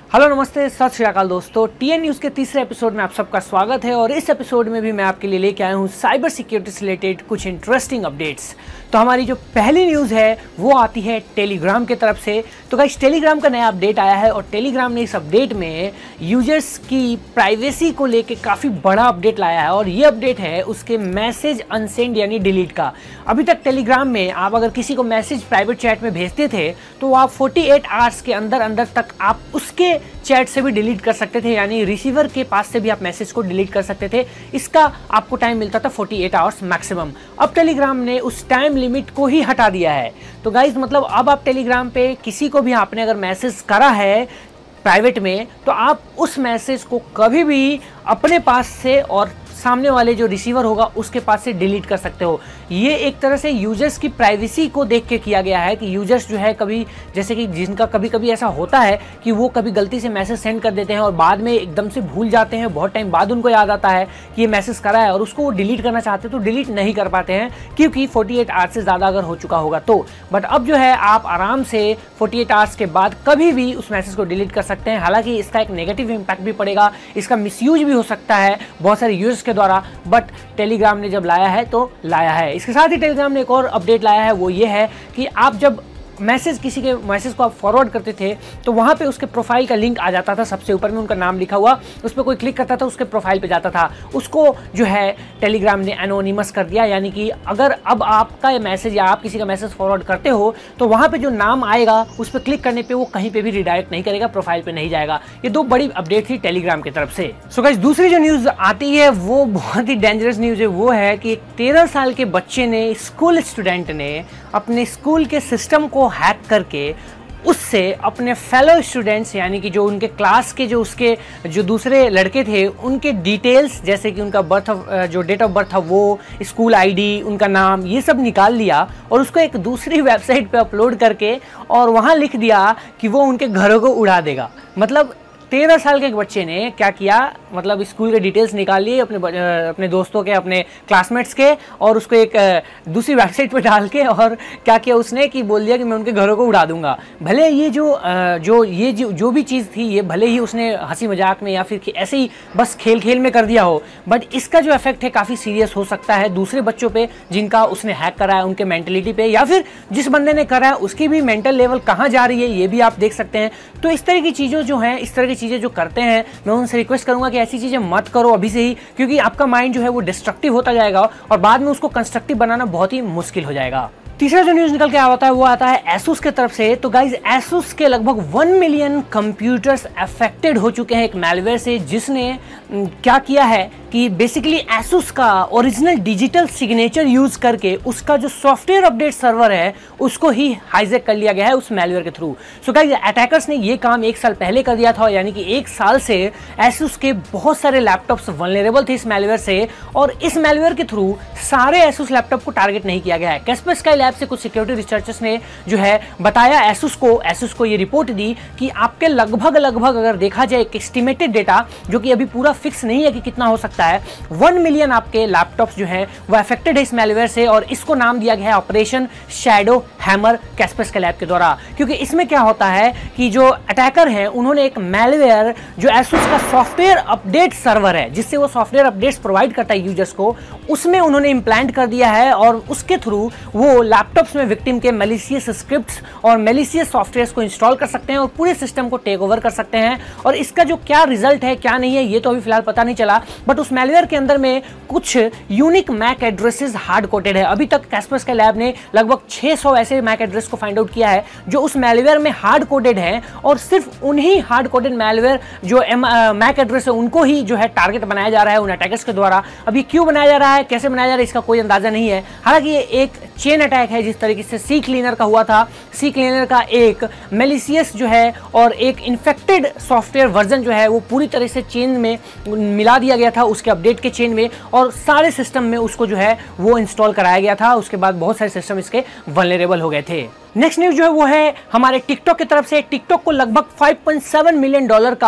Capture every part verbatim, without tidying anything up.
Hello नमस्ते सत श्री अकाल दोस्तों, टीएन न्यूज़ के तीसरे एपिसोड में आप सबका स्वागत है। और इस एपिसोड में भी मैं आपके लिए लेके आया हूँ साइबर सिक्योरिटी से रिलेटेड कुछ इंटरेस्टिंग अपडेट्स। तो हमारी जो पहली न्यूज़ है वो आती है टेलीग्राम की तरफ से। तो गाइस, टेलीग्राम का नया अपडेट आया है और टेलीग्राम ने इस अपडेट में यूजर्स की प्राइवेसी को लेके काफ़ी बड़ा अपडेट लाया है। और ये अपडेट है उसके मैसेज अनसेंड यानी डिलीट का। अभी तक टेलीग्राम में आप अगर किसी को मैसेज प्राइवेट चैट में भेजते थे तो आप अड़तालीस आवर्स के अंदर अंदर तक आप उसके चैट से भी डिलीट कर सकते थे, यानी रिसीवर के पास से भी आप मैसेज को डिलीट कर सकते थे। इसका आपको टाइम मिलता था अड़तालीस आवर्स मैक्सिमम। अब टेलीग्राम ने उस टाइम लिमिट को ही हटा दिया है। तो गाइज मतलब अब आप टेलीग्राम पे किसी को भी आपने अगर मैसेज करा है प्राइवेट में तो आप उस मैसेज को कभी भी अपने पास से और सामने वाले जो रिसीवर होगा उसके पास से डिलीट कर सकते हो। ये एक तरह से यूजर्स की प्राइवेसी को देख के किया गया है कि यूजर्स जो है कभी जैसे कि जिनका कभी कभी ऐसा होता है कि वो कभी गलती से मैसेज सेंड कर देते हैं और बाद में एकदम से भूल जाते हैं, बहुत टाइम बाद उनको याद आता है कि ये मैसेज करा है और उसको वो डिलीट करना चाहते हैं तो डिलीट नहीं कर पाते हैं क्योंकि अड़तालीस आवर्स से ज़्यादा अगर हो चुका होगा तो। बट अब जो है आप आराम से अड़तालीस आवर्स के बाद कभी भी उस मैसेज को डिलीट कर सकते हैं। हालांकि इसका एक नेगेटिव इम्पैक्ट भी पड़ेगा, इसका मिसयूज भी हो सकता है बहुत सारे यूजर्स के द्वारा, बट टेलीग्राम ने जब लाया है तो लाया है। इसके साथ ही टेलीग्राम ने एक और अपडेट लाया है, वो ये है कि आप जब मैसेज किसी के मैसेज को आप फॉरवर्ड करते थे तो वहाँ पे उसके प्रोफाइल का लिंक आ जाता था, सबसे ऊपर में उनका नाम लिखा हुआ, उस पर कोई क्लिक करता था उसके प्रोफाइल पे जाता था। उसको जो है टेलीग्राम ने एनोनिमस कर दिया, यानी कि अगर अब आपका ये मैसेज या आप किसी का मैसेज फॉरवर्ड करते हो तो वहाँ पे जो नाम आएगा उस पर क्लिक करने पे वो कहीं पे भी रिडायरेक्ट नहीं करेगा, प्रोफाइल पे नहीं जाएगा। ये दो बड़ी अपडेट थी टेलीग्राम की तरफ से। सो गाइस, दूसरी जो न्यूज़ आती है वो बहुत ही डेंजरस न्यूज़ है। वो है कि एक तेरह साल के बच्चे ने, स्कूल स्टूडेंट ने अपने स्कूल के सिस्टम को हैक करके उससे अपने फेलो स्टूडेंट्स यानी कि जो उनके क्लास के जो उसके जो दूसरे लड़के थे उनके डिटेल्स जैसे कि उनका बर्थ जो डेट ऑफ बर्थ था, वो स्कूल आईडी, उनका नाम, ये सब निकाल लिया और उसको एक दूसरी वेबसाइट पे अपलोड करके और वहाँ लिख दिया कि वो उनके घरों को उड़ा देगा। मतलब तेरह साल के एक बच्चे ने क्या किया, मतलब स्कूल के डिटेल्स निकाल लिए अपने अपने दोस्तों के, अपने क्लासमेट्स के, और उसको एक दूसरी वेबसाइट पे डाल के और क्या किया उसने कि बोल दिया कि मैं उनके घरों को उड़ा दूंगा। भले ये जो जो ये जो, जो भी चीज़ थी ये भले ही उसने हंसी मजाक में या फिर ऐसे ही बस खेल खेल में कर दिया हो, बट इसका जो इफेक्ट है काफ़ी सीरियस हो सकता है दूसरे बच्चों पर जिनका उसने हैक करा है, उनके मेंटलिटी पे, या फिर जिस बंदे ने करा है उसकी भी मेंटल लेवल कहाँ जा रही है ये भी आप देख सकते हैं। तो इस तरह की चीज़ों जो हैं, इस तरह की चीज़ें जो करते हैं, मैं उनसे रिक्वेस्ट करूंगा कि ऐसी चीज़ें मत करो अभी से ही, क्योंकि आपका माइंड जो है वो डिस्ट्रक्टिव होता जाएगा और बाद में उसको कंस्ट्रक्टिव बनाना बहुत ही मुश्किल हो जाएगा। तीसरा जो न्यूज़ निकल के आता है वो आता है एसुस के तरफ से। तो गाइज, एसुस के लगभग वन मिलियन कंप्यूटर्स अफेक्टेड हो चुके हैं एक मैलवेयर से, जिसने क्या किया है कि बेसिकली एसुस का ओरिजिनल डिजिटल सिग्नेचर यूज करके उसका जो सॉफ्टवेयर अपडेट सर्वर है उसको ही हाईजैक कर लिया गया है उस मैलवेयर के थ्रू। सो गाइज, अटैकर्स ने ये काम एक साल पहले कर दिया था, यानी कि एक साल से एसुस के बहुत सारे लैपटॉप्स वल्नरेबल थे इस मैलवेयर से, और इस मैलवेयर के थ्रू सारे एसुस लैपटॉप को टारगेट नहीं किया गया है। कैस्परस्काई लैब से कुछ सिक्योरिटी रिसर्चर्स ने जो है बताया एसुस को एसुस को ये रिपोर्ट दी कि आपके लगभग लगभग अगर देखा जाए एक एस्टिमेटेड डेटा जो कि अभी पूरा फिक्स नहीं है कि कितना हो सकता है, वन मिलियन आपके लैपटॉप्स जो हैं वो अफेक्टेड है इस मैलवेयर से, और इसको नाम दिया गया है operation shadow hammer Kaspersky lab के द्वारा। क्योंकि इसमें क्या होता है कि जो अटैकर हैं उन्होंने एक मैलवेयर जो एसुस का सॉफ्टवेयर अपडेट सर्वर है जिससे वो सॉफ्टवेयर अपडेट्स प्रोवाइड करता है यूजर्स को, उसमें उन्होंने इंप्लांट कर दिया है और उसके थ्रू वो लैपटॉप्स में विक्टिम के मैलिशियस स्क्रिप्ट्स और मैलिशियस सॉफ्टवेयर्स को इंस्टॉल कर सकते हैं और पूरे सिस्टम को टेक ओवर कर सकते हैं। और इसका जो क्या रिजल्ट है क्या नहीं है ये तो अभी फिलहाल पता नहीं चला, बट उस मैलवेयर के अंदर में कुछ unique MAC addresses hard coded है। अभी तक कैस्परस्काई लैब ने लगभग छह सौ ऐसे मैक एड्रेस को फाइंड आउट किया है जो उस मैलवेयर में हार्ड कोडेड है, और सिर्फ उन्हीं हार्ड कोडेड मैलवेयर जो मैक एड्रेस है उनको ही जो है टारगेट बनाया जा रहा है उन अटैकर्स के द्वारा। अभी क्यों बनाया जा रहा है, कैसे बनाया जा रहा है, इसका कोई अंदाजा नहीं है। हालांकि ये एक चेन अटैक है जिस तरीके से सी क्लीनर का हुआ था। सी क्लीनर का एक मैलिशियस जो है और एक इन्फेक्टेड सॉफ्टवेयर वर्जन जो है वो पूरी तरह से चेन में मिला दिया गया था उसके अपडेट के चेन में, और सारे सिस्टम में उसको जो है वो इंस्टॉल कराया गया था। उसके बाद बहुत सारे सिस्टम इसके वल्नरेबल हो गए थे। नेक्स्ट न्यूज जो है वो है हमारे टिकटॉक की तरफ से। टिकटॉक को लगभग five point seven million dollar का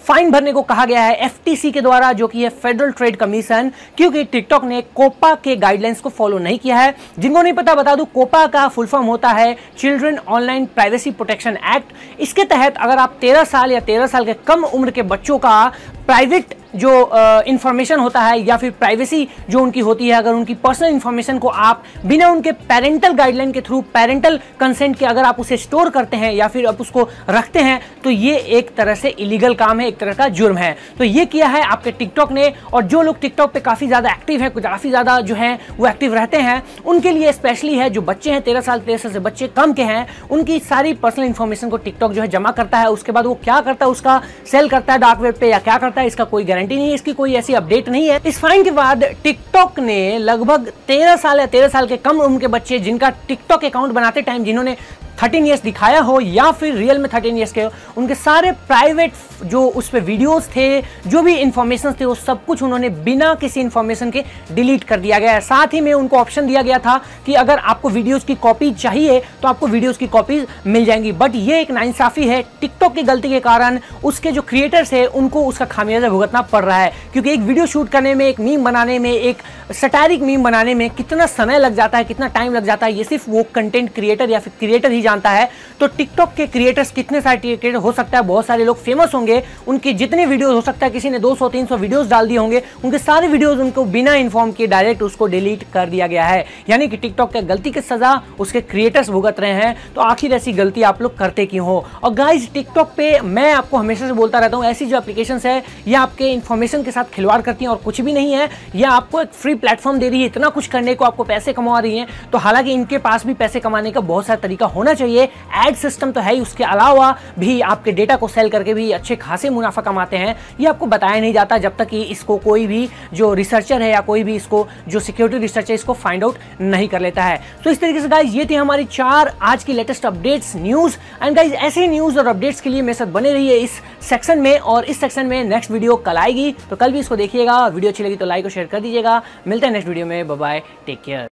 फाइन भरने को कहा गया है एफटीसी के द्वारा, जो कि है फेडरल ट्रेड कमीशन, क्योंकि टिकटॉक ने कोपा के गाइडलाइंस को फॉलो नहीं किया है। जिनको नहीं पता बता दूं, कोपा का फुल फॉर्म होता है children online privacy protection act. इसके तहत अगर आप तेरह साल या तेरह साल के कम उम्र के बच्चों का प्राइवेट जो इंफॉर्मेशन uh, होता है या फिर प्राइवेसी जो उनकी होती है, अगर उनकी पर्सनल इंफॉर्मेशन को आप बिना उनके पेरेंटल गाइडलाइन के थ्रू, पेरेंटल कंसेंट के अगर आप उसे स्टोर करते हैं या फिर आप उसको रखते हैं, तो ये एक तरह से इलीगल काम है, एक तरह का जुर्म है। तो ये किया है आपके टिकटॉक ने। और जो लोग टिकटॉक पे काफ़ी ज़्यादा एक्टिव है, काफ़ी ज़्यादा जो है वो एक्टिव रहते हैं, उनके लिए स्पेशली है। जो बच्चे हैं तेरह साल तेरह साल से बच्चे कम के हैं, उनकी सारी पर्सनल इंफॉर्मेशन को टिकटॉक जो है जमा करता है। उसके बाद वो क्या करता है, उसका सेल करता है डार्क वेब पे या क्या करता है, इसका कोई गारंटी नहीं है, इसकी कोई ऐसी अपडेट नहीं है। इस फाइन के बाद टिकटॉक ने लगभग तेरह साल या तेरह साल के कम उम्र के बच्चे जिनका टिकटॉक अकाउंट बनाते टाइम जिन्होंने थर्टीन ईयर्स दिखाया हो या फिर रियल में थर्टीन ईयर्स के हो, उनके सारे प्राइवेट जो उस पर वीडियोस थे, जो भी इंफॉर्मेशन थे, वो सब कुछ उन्होंने बिना किसी इंफॉर्मेशन के डिलीट कर दिया गया है। साथ ही में उनको ऑप्शन दिया गया था कि अगर आपको वीडियोस की कॉपी चाहिए तो आपको वीडियोस की कॉपीज मिल जाएंगी। बट ये एक नाइंसाफी है, टिकटॉक की गलती के कारण उसके जो क्रिएटर्स है उनको उसका खामियाजा भुगतना पड़ रहा है। क्योंकि एक वीडियो शूट करने में, एक मीम बनाने में, एक सटायरिक मीम बनाने में कितना समय लग जाता है, कितना टाइम लग जाता है, ये सिर्फ वो कंटेंट क्रिएटर या फिर क्रिएटर ही जानता है। तो टिकटॉक के क्रिएटर्स कितने सारे क्रिएटर हो सकता है, बहुत सारे लोग फेमस होंगे, उनके जितने वीडियोस हो सकता है किसी ने दो सौ तीन सौ वीडियोस डाल दिए होंगे, उनके सारे वीडियोस उनको बिना इन्फॉर्म किए डायरेक्ट उसको डिलीट कर दिया गया है। यानी कि टिकटॉक के गलती की सजा उसके क्रिएटर्स भुगत रहे हैं। तो आखिर ऐसी गलती आप लोग करते क्यों हो? और गाइस, टिकटॉक पे मैं आपको हमेशा से बोलता रहता हूँ, ऐसी जो एप्लीकेशंस है ये आपके इन्फॉर्मेशन के साथ खिलवाड़ करती हैं और कुछ भी नहीं है। यह आपको एक फ्री प्लेटफॉर्म दे रही है, इतना कुछ करने को, आपको पैसे कमा रही है। तो हालांकि इनके पास भी पैसे कमाने का बहुत सारा तरीका होना चाहिए, एड सिस्टम तो है ही, उसके अलावा भी आपके डेटा को सेल करके भी अच्छे खासे मुनाफा कमाते हैं। ये आपको बताया नहीं जाता जब तक कि इसको कोई भी जो रिसर्चर है या कोई भी इसको जो सिक्योरिटी रिसर्चर इसको फाइंड आउट नहीं कर लेता है। तो इस तरीके से गाइज ये थी हमारी चार आज की latest updates news. And guys ऐसे ही न्यूज और अपडेट्स के लिए मेरे साथ बने रहिए इस सेक्शन में। और इस सेक्शन में नेक्स्ट वीडियो कल आएगी, तो कल भी इसको देखिएगा। वीडियो अच्छी लगी तो लाइक और शेयर कर दीजिएगा। मिलते हैं नेक्स्ट वीडियो में। Bye bye, take care.